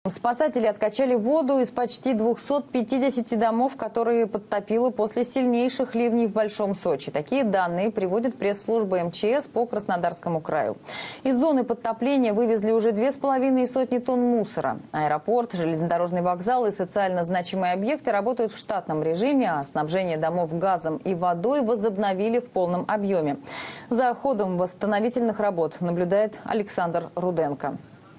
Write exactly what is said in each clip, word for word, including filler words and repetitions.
Спасатели откачали воду из почти двухсот пятидесяти домов, которые подтопило после сильнейших ливней в Большом Сочи. Такие данные приводит пресс-служба эм че эс по Краснодарскому краю. Из зоны подтопления вывезли уже две с половиной сотни тонн мусора. Аэропорт, железнодорожный вокзал и социально значимые объекты работают в штатном режиме, а снабжение домов газом и водой возобновили в полном объеме. За ходом восстановительных работ наблюдает Александр Руденко.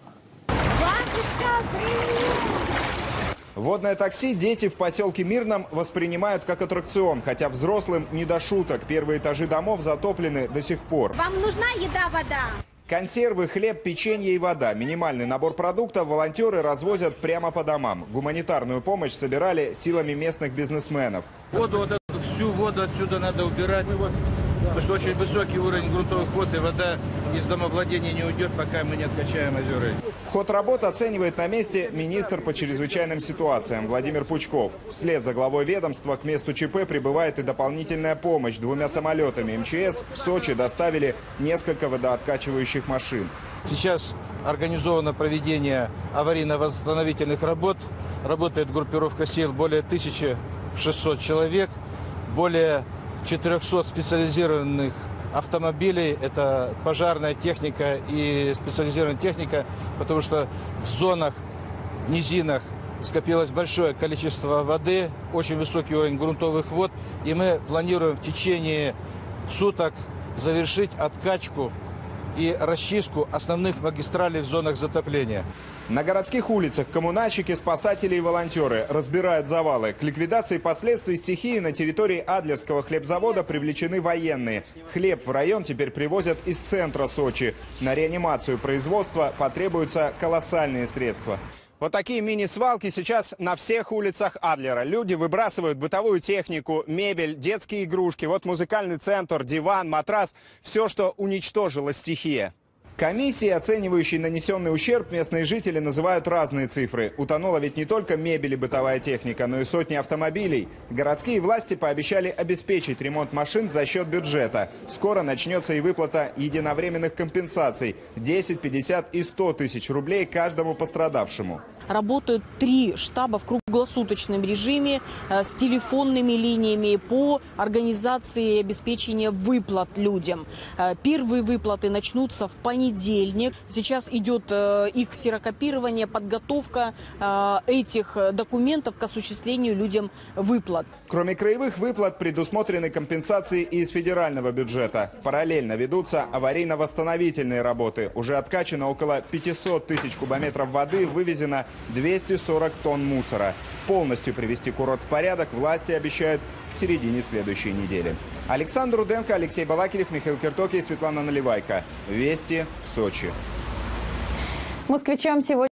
Водное такси дети в поселке Мирном воспринимают как аттракцион, хотя взрослым не до шуток. Первые этажи домов затоплены до сих пор. Вам нужна еда, вода? Консервы, хлеб, печенье и вода. Минимальный набор продуктов волонтеры развозят прямо по домам. Гуманитарную помощь собирали силами местных бизнесменов. Воду, вот эту, всю воду отсюда надо убирать, потому что очень высокий уровень грунтовых вод, и вода из домовладения не уйдет, пока мы не откачаем озера. Ход работ оценивает на месте министр по чрезвычайным ситуациям Владимир Пучков. Вслед за главой ведомства к месту ЧП прибывает и дополнительная помощь. Двумя самолетами эм че эс в Сочи доставили несколько водооткачивающих машин. Сейчас организовано проведение аварийно-восстановительных работ. Работает группировка сил более тысячи шестисот человек, более четырехсот специализированных автомобилей. Это пожарная техника и специализированная техника, потому что в зонах, в низинах скопилось большое количество воды, очень высокий уровень грунтовых вод. И мы планируем в течение суток завершить откачку и расчистку основных магистралей в зонах затопления. На городских улицах коммунальщики, спасатели и волонтеры разбирают завалы. К ликвидации последствий стихии на территории Адлерского хлебзавода привлечены военные. Хлеб в район теперь привозят из центра Сочи. На реанимацию производства потребуются колоссальные средства. Вот такие мини-свалки сейчас на всех улицах Адлера. Люди выбрасывают бытовую технику, мебель, детские игрушки. Вот музыкальный центр, диван, матрас. Все, что уничтожила стихия. Комиссии, оценивающие нанесенный ущерб, местные жители называют разные цифры. Утонула ведь не только мебель и бытовая техника, но и сотни автомобилей. Городские власти пообещали обеспечить ремонт машин за счет бюджета. Скоро начнется и выплата единовременных компенсаций – десять, пятьдесят и сто тысяч рублей каждому пострадавшему. Работают три штаба в круглосуточном режиме с телефонными линиями по организации и обеспечению выплат людям. Первые выплаты начнутся в понедельник. Сейчас идет их ксерокопирование, подготовка этих документов к осуществлению людям выплат. Кроме краевых выплат предусмотрены компенсации и из федерального бюджета. Параллельно ведутся аварийно-восстановительные работы. Уже откачано около пятисот тысяч кубометров воды, вывезено двести сорок тонн мусора. Полностью привести курорт в порядок власти обещают к середине следующей недели. Александр Руденко, Алексей Балакирев, Михаил Киртоки и Светлана Наливайко. Вести, Сочи. Москвичам сегодня